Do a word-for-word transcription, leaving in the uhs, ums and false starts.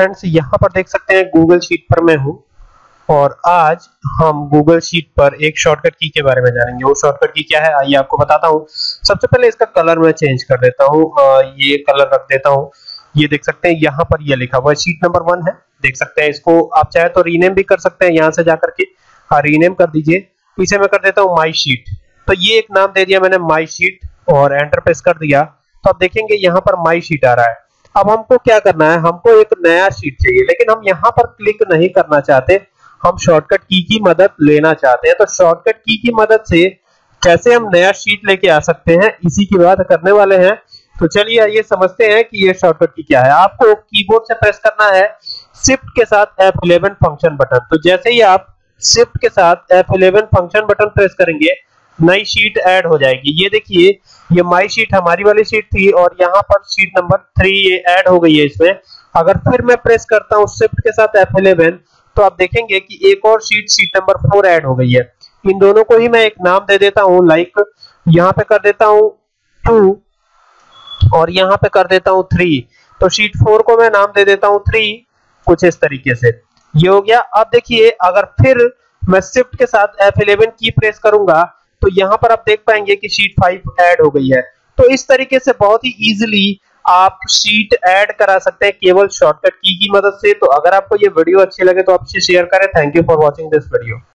Friends यहाँ पर देख सकते हैं गूगल शीट पर मैं हूँ और आज हम गूगल शीट पर एक शॉर्टकट की के बारे में जानेंगे। वो शॉर्टकट की क्या है आइए आपको बताता हूँ। सबसे पहले इसका कलर मैं चेंज कर देता हूँ, ये कलर रख देता हूँ। ये देख सकते हैं यहाँ पर ये लिखा हुआ है शीट नंबर वन है, देख सकते हैं। इसको आप चाहे तो रीनेम भी कर सकते हैं, यहाँ से जाकर के हाँ रीनेम कर दीजिए। इसे मैं कर देता हूँ माई शीट, तो ये एक नाम दे दिया मैंने माई शीट और एंटर प्रेस कर दिया तो आप देखेंगे यहाँ पर माई शीट आ रहा है। अब हमको क्या करना है, हमको एक नया शीट चाहिए, लेकिन हम यहाँ पर क्लिक नहीं करना चाहते, हम शॉर्टकट की की मदद लेना चाहते हैं। तो शॉर्टकट की की मदद से कैसे हम नया शीट लेके आ सकते हैं, इसी की बात करने वाले हैं। तो चलिए आइए समझते हैं कि ये शॉर्टकट की क्या है। आपको कीबोर्ड से प्रेस करना है शिफ्ट के साथ एफ इलेवन फंक्शन बटन। तो जैसे ही आप शिफ्ट के साथ F eleven function button press करेंगे नई शीट ऐड हो जाएगी। ये देखिए ये माई शीट हमारी वाली शीट थी और यहाँ पर शीट नंबर थ्री ये ऐड हो गई है इसमें। अगर फिर मैं प्रेस करता हूँ शिफ्ट के साथ एफ इलेवन तो आप देखेंगे कि एक और sheet sheet number four add हो गई है। इन दोनों को ही मैं एक नाम दे देता हूँ, लाइक यहाँ पे कर देता हूँ टू और यहाँ पे कर देता हूँ थ्री। तो शीट फोर को मैं नाम दे देता हूँ थ्री, कुछ इस तरीके से ये हो गया। अब देखिए अगर फिर मैं शिफ्ट के साथ एफ इलेवन की प्रेस करूंगा तो यहाँ पर आप देख पाएंगे कि शीट फाइव ऐड हो गई है। तो इस तरीके से बहुत ही इजीली आप शीट ऐड करा सकते हैं केवल शॉर्टकट की की मदद से। तो अगर आपको ये वीडियो अच्छी लगे तो आप इसे शेयर करें। Thank you for watching this video.